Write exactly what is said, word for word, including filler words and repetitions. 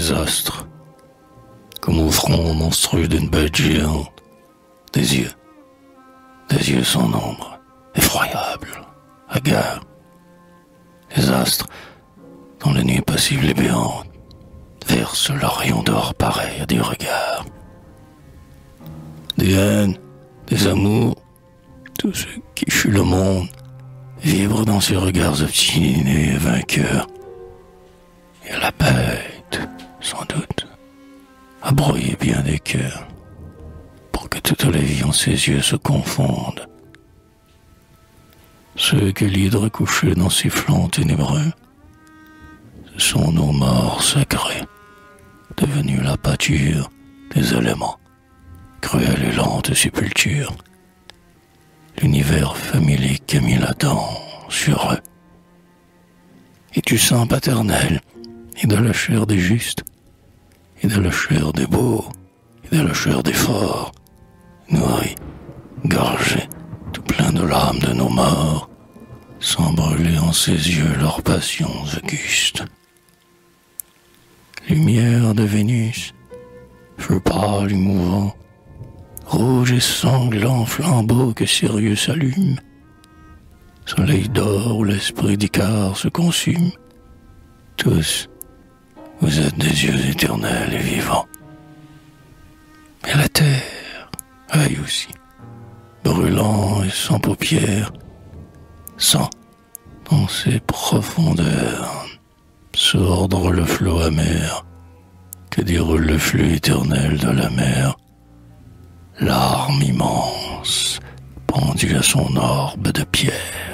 les astres, comme au front monstrueux d'une bête géante, des yeux, des yeux sans nombre, effroyables, hagards. Les astres, dans la nuit passive et béante, versent leurs rayons d'or pareils à des regards. Des haines, des amours, tout ce qui fut le monde, vibre dans ces regards obstinés et vainqueurs. Et la bête, sans doute, a broyé bien des cœurs, pour que toute la vie en ses yeux se confonde. Ceux que l'hydre couchait dans ses flancs ténébreux, ce sont nos morts sacrés, devenus la pâture des éléments, cruelle et lente sépulture. L'univers famélique a mis la dent sur eux. Et du sang paternel, et de la chair des justes, et de la chair des beaux, et de la chair des forts, nourris, gorgés, tout plein de l'âme de nos morts, sans brûler en ses yeux leurs passions augustes. Lumière de Vénus, feu pâle et mouvant, rouge et sanglant flambeau que Sirius allume, soleil d'or où l'esprit d'Icare se consume, tous, vous êtes des yeux éternels et vivants. Et la terre, œil aussi, brûlant et sans paupières, sent, dans ses profondeurs, s'ordre le flot amer, que déroule le flux éternel de la mer, l'arme immense, pendue à son orbe de pierre.